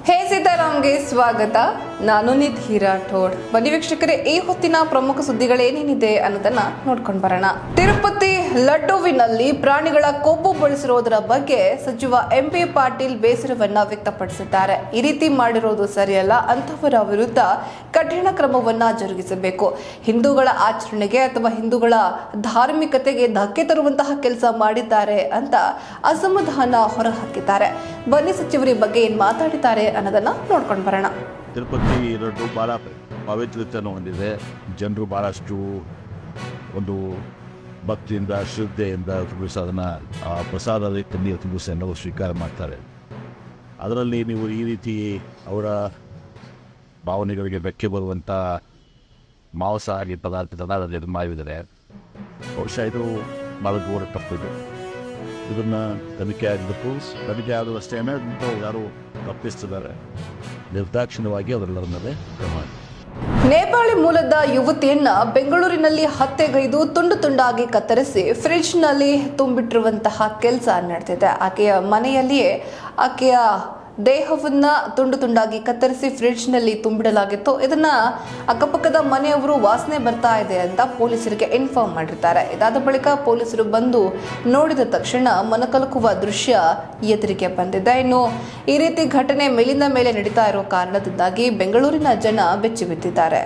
ಹೇ ಸೀತಾರಾಮ್ಗೆ ಸ್ವಾಗತ. ನಾನು ನಿಧಿ ರಾಠೋಡ್. ಬನ್ನಿ ವೀಕ್ಷಕರೇ, ಈ ಹೊತ್ತಿನ ಪ್ರಮುಖ ಸುದ್ದಿಗಳೇನೇನಿದೆ ಅನ್ನೋದನ್ನ ನೋಡ್ಕೊಂಡು ಬರೋಣ. ತಿರುಪತಿ ಲಡ್ಡುವಿನಲ್ಲಿ ಪ್ರಾಣಿಗಳ ಕೊಬ್ಬು ಬಳಸಿರೋದರ ಬಗ್ಗೆ ಸಚಿವ ಎಂಪಿ ಪಾಟೀಲ್ ಬೇಸರವನ್ನ ವ್ಯಕ್ತಪಡಿಸಿದ್ದಾರೆ. ಈ ರೀತಿ ಮಾಡಿರೋದು ಸರಿಯಲ್ಲ, ಅಂತಹವರ ವಿರುದ್ಧ ಕಠಿಣ ಕ್ರಮವನ್ನ ಜರುಗಿಸಬೇಕು. ಹಿಂದೂಗಳ ಆಚರಣೆಗೆ ಅಥವಾ ಹಿಂದೂಗಳ ಧಾರ್ಮಿಕತೆಗೆ ಧಕ್ಕೆ ತರುವಂತಹ ಕೆಲಸ ಮಾಡಿದ್ದಾರೆ ಅಂತ ಅಸಮಾಧಾನ ಹೊರಹಾಕಿದ್ದಾರೆ. ಬನ್ನಿ ಸಚಿವರು ಈ ಬಗ್ಗೆ ಏನ್ ಮಾತಾಡಿದ್ದಾರೆ ಅನ್ನೋದನ್ನ ನೋಡ್ಕೊಂಡು ಬರೋಣ. ತಿರುಪತಿ ಲಡ್ಡು ಭಾಳ ಪವಿತ್ರತೆಯನ್ನು ಹೊಂದಿದೆ. ಜನರು ಭಾಳಷ್ಟು ಒಂದು ಭಕ್ತಿಯಿಂದ ಶ್ರದ್ಧೆಯಿಂದ ಪ್ರಸಾದ ನೀರು ತುಂಬಿಸನ್ನು ಸ್ವೀಕಾರ ಮಾಡ್ತಾರೆ. ಅದರಲ್ಲಿ ನೀವು ಈ ರೀತಿ ಅವರ ಭಾವನೆಗಳಿಗೆ ಧಕ್ಕೆ ಬರುವಂಥ ಮಾಂಸಾಹಾರಿ ಪದಾರ್ಥಗಳನ್ನು ಮಾಡಿದರೆ ಬಹುಶಃ ಇದು ಭಾಳ ದೂರ ತಪ್ಪಿದೆ. ಇದನ್ನು ತನಿಖೆ ಆಗಬೇಕು. ತನಿಖೆ ಆದರೂ ಅಷ್ಟೇ ಯಾರು ತಪ್ಪಿಸ್ತಿದ್ದಾರೆ ನಿರ್ದಾಕ್ಷಿಣ್ಯವಾಗಿ ಅವರೆಲ್ಲರ ಮೇಲೆ ಕ್ರಮ. ನೇಪಾಳಿ ಮೂಲದ ಯುವತಿಯನ್ನ ಬೆಂಗಳೂರಿನಲ್ಲಿ ಹತ್ಯೆಗೈದು ತುಂಡು ತುಂಡಾಗಿ ಕತ್ತರಿಸಿ ಫ್ರಿಡ್ಜ್ನಲ್ಲಿ ತುಂಬಿಟ್ಟಿರುವಂತಹ ಕೆಲಸ ನಡೆದಿದೆ. ಆಕೆಯ ಮನೆಯಲ್ಲಿಯೇ ಆಕೆಯ ದೇಹವನ್ನ ತುಂಡು ತುಂಡಾಗಿ ಕತ್ತರಿಸಿ ಫ್ರಿಡ್ಜ್ನಲ್ಲಿ ತುಂಬಿಡಲಾಗಿತ್ತು. ಇದನ್ನ ಅಕ್ಕಪಕ್ಕದ ಮನೆಯವರು ವಾಸನೆ ಬರ್ತಾ ಇದೆ ಅಂತ ಪೊಲೀಸರಿಗೆ ಇನ್ಫಾರ್ಮ್ ಮಾಡಿರ್ತಾರೆ. ಇದಾದ ಬಳಿಕ ಪೊಲೀಸರು ಬಂದು ನೋಡಿದ ತಕ್ಷಣ ಮನಕಲಕುವ ದೃಶ್ಯ ಎದುರಿಗೆ ಬಂದಿದೆ. ಇನ್ನು ಈ ರೀತಿ ಘಟನೆ ಮೇಲಿಂದ ಮೇಲೆ ನಡೀತಾ ಇರೋ ಕಾರಣದಿಂದಾಗಿ ಬೆಂಗಳೂರಿನ ಜನ ಬೆಚ್ಚಿ ಬಿದ್ದಿದ್ದಾರೆ.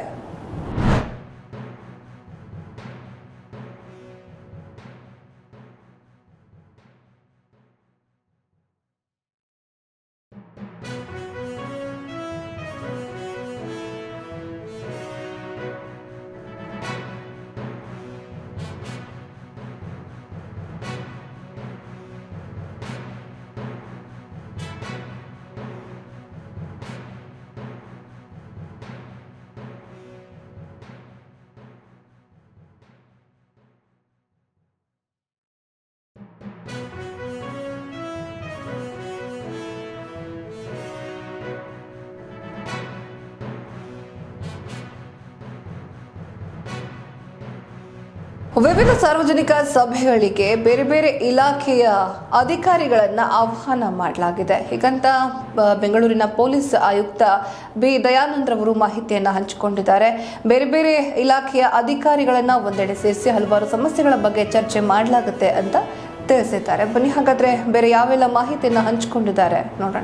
ವಿವಿಧ ಸಾರ್ವಜನಿಕ ಸಭೆಗಳಿಗೆ ಬೇರೆ ಬೇರೆ ಇಲಾಖೆಯ ಅಧಿಕಾರಿಗಳನ್ನ ಆಹ್ವಾನ ಮಾಡಲಾಗಿದೆ. ಹೀಗಂತ ಬೆಂಗಳೂರಿನ ಪೊಲೀಸ್ ಆಯುಕ್ತ ಬಿ ದಯಾನಂದ್ ರವರು ಮಾಹಿತಿಯನ್ನ ಹಂಚಿಕೊಂಡಿದ್ದಾರೆ. ಬೇರೆ ಬೇರೆ ಇಲಾಖೆಯ ಅಧಿಕಾರಿಗಳನ್ನ ಒಂದೆಡೆ ಸೇರಿಸಿ ಹಲವಾರು ಸಮಸ್ಯೆಗಳ ಬಗ್ಗೆ ಚರ್ಚೆ ಮಾಡಲಾಗುತ್ತೆ ಅಂತ ತಿಳಿಸಿದ್ದಾರೆ. ಬನ್ನಿ ಹಾಗಾದ್ರೆ ಬೇರೆ ಯಾವೆಲ್ಲ ಮಾಹಿತಿಯನ್ನ ಹಂಚಿಕೊಂಡಿದ್ದಾರೆ ನೋಡೋಣ.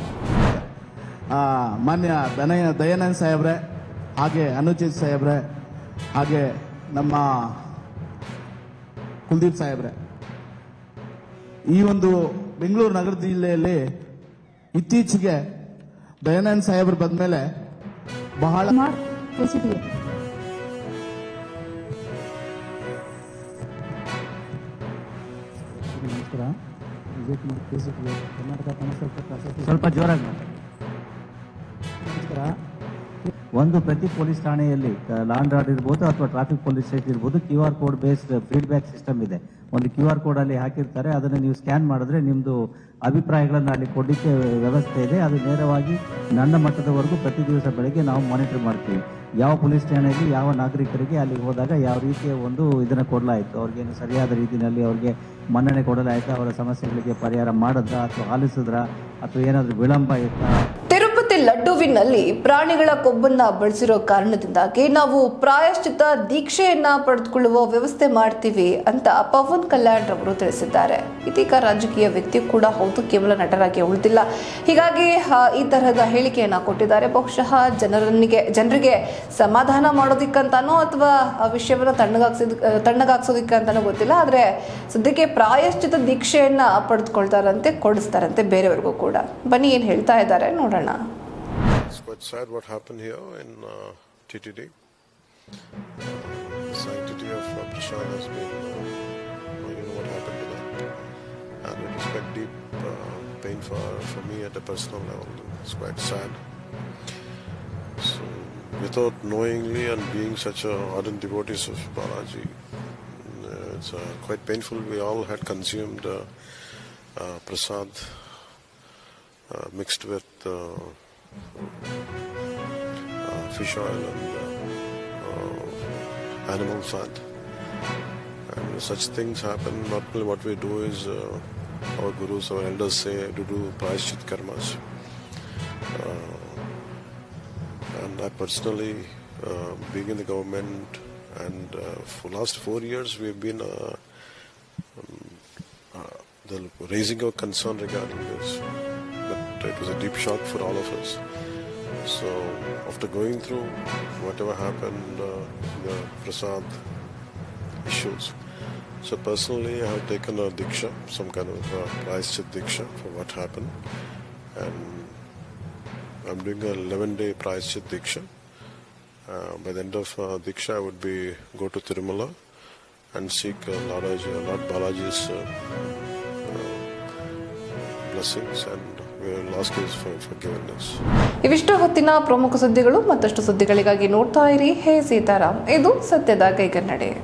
ಮಾನ್ಯ ದಯಾನಂದ್ ಸಾಹೇಬ್ರೆ, ಹಾಗೆ ಅನುಚಿತ್ ಸಾಹೇಬ್ರೆ, ಹಾಗೆ ನಮ್ಮ ಕುಲ್ದೀಪ್ ಸಾಹೇಬ್ರೆ, ಈ ಒಂದು ಬೆಂಗಳೂರು ನಗರ ಜಿಲ್ಲೆಯಲ್ಲಿ ಇತ್ತೀಚೆಗೆ ದಯಾನಂದ್ ಸಾಹೇಬ್ರು ಬಂದ್ಮೇಲೆ ಬಹಳ ಸ್ವಲ್ಪ ಜೋರಾಗಿ ನಮಸ್ಕಾರ. ಒಂದು ಪ್ರತಿ ಪೊಲೀಸ್ ಠಾಣೆಯಲ್ಲಿ ಲಾ ಅಂಡ್ ಆರ್ಡರ್ ಇರ್ಬೋದು ಅಥವಾ ಟ್ರಾಫಿಕ್ ಪೊಲೀಸ್ ಸ್ಟೇಷನ್ ಇರ್ಬೋದು, QR code based feedback system ಇದೆ. ಒಂದು QR ಕೋಡ್ ಅಲ್ಲಿ ಹಾಕಿರ್ತಾರೆ. ಅದನ್ನು ನೀವು ಸ್ಕ್ಯಾನ್ ಮಾಡಿದ್ರೆ ನಿಮ್ದು ಅಭಿಪ್ರಾಯಗಳನ್ನು ಅಲ್ಲಿ ಕೊಡಲಿಕ್ಕೆ ವ್ಯವಸ್ಥೆ ಇದೆ. ಅದು ನೇರವಾಗಿ ನನ್ನ ಮಟ್ಟದವರೆಗೂ ಪ್ರತಿ ದಿವಸ ಬೆಳಗ್ಗೆ ನಾವು ಮಾನಿಟರ್ ಮಾಡ್ತೀವಿ. ಯಾವ ಪೊಲೀಸ್ ಠಾಣೆಯಲ್ಲಿ ಯಾವ ನಾಗರಿಕರಿಗೆ ಅಲ್ಲಿ ಹೋದಾಗ ಯಾವ ರೀತಿಯ ಒಂದು ಇದನ್ನು ಕೊಡಲಾಯಿತು, ಅವ್ರಿಗೇನು ಸರಿಯಾದ ರೀತಿಯಲ್ಲಿ ಅವ್ರಿಗೆ ಮನ್ನಣೆ ಕೊಡಲಾಯಿತು, ಅವರ ಸಮಸ್ಯೆಗಳಿಗೆ ಪರಿಹಾರ ಮಾಡಿದ್ರ ಅಥವಾ ಆಲಿಸಿದ್ರ ಅಥವಾ ಏನಾದರೂ ವಿಳಂಬ ಇತ್ತ. ತಿರುಪತಿ ಲಡ್ಡುವಿನಲ್ಲಿ ಪ್ರಾಣಿಗಳ ಕೊಬ್ಬನ್ನ ಬಳಸಿರೋ ಕಾರಣದಿಂದಾಗಿ ನಾವು ಪ್ರಾಯಶ್ಚಿತ ದೀಕ್ಷೆಯನ್ನ ಪಡೆದುಕೊಳ್ಳುವ ವ್ಯವಸ್ಥೆ ಮಾಡ್ತೀವಿ ಅಂತ ಪವನ್ ಕಲ್ಯಾಣ್ ರವರು ತಿಳಿಸಿದ್ದಾರೆ. ಇದೀಗ ರಾಜಕೀಯ ವ್ಯಕ್ತಿ ಕೂಡ ಹೌದು, ಕೇವಲ ನಟರಾಗಿ ಉಳಿದಿಲ್ಲ. ಹೀಗಾಗಿ ಈ ತರಹದ ಹೇಳಿಕೆಯನ್ನ ಕೊಟ್ಟಿದ್ದಾರೆ. ಬಹುಶಃ ಜನರಿಗೆ ಸಮಾಧಾನ ಮಾಡೋದಿಕ್ಕಂತಾನೋ ಅಥವಾ ಆ ವಿಷಯವನ್ನ ತಣ್ಣಗಾಗ್ಸೋದಿಕ್ಕಂತಾನೋ ಗೊತ್ತಿಲ್ಲ. ಆದ್ರೆ ಸದ್ಯಕ್ಕೆ ಪ್ರಾಯಶ್ಚಿತ ದೀಕ್ಷೆಯನ್ನ ಪಡೆದುಕೊಳ್ತಾರಂತೆ, ಕೊಡಿಸ್ತಾರಂತೆ ಬೇರೆಯವ್ರಿಗೂ ಕೂಡ. ಬನ್ನಿ ಏನ್ ಹೇಳ್ತಾ ಇದ್ದಾರೆ ನೋಡೋಣ. It's quite sad what happened here in TTD. Sanctity of Prashad has been, you know what happened to that, and it was quite deep pain for me at a personal level. It's quite sad. So, without knowingly and being such a ardent devotees of Balaji, it's quite painful. We all had consumed prasad mixed with fish oil and animal fat. And such things happen. Normally what we do is our gurus, our elders say to do prayashchit karmas. I personally, being in the government, and for last 4 years, we've been raising our concern regarding this. But it was a deep shock for all of us. So after going through whatever happened, the Prasad issues, so personally I have taken a diksha, some kind of prayashchit diksha for what happened, and I'm doing a 11-day prayashchit diksha. By the end of diksha, I would go to Tirumala and seek Lord Balaji's blessings, and we will ask his forgiveness. ಇವಿಷ್ಟು ಹೊತ್ತಿನ ಪ್ರಮುಖ ಸುದ್ದಿಗಳು. ಮತ್ತಷ್ಟು ಸುದ್ದಿಗಳಿಗಾಗಿ ನೋಡ್ತಾ ಇರಿ ಹೇ ಸೀತಾರಾಮ್. ಇದು ಸತ್ಯದ ಕೈಗನ್ನಡಿ.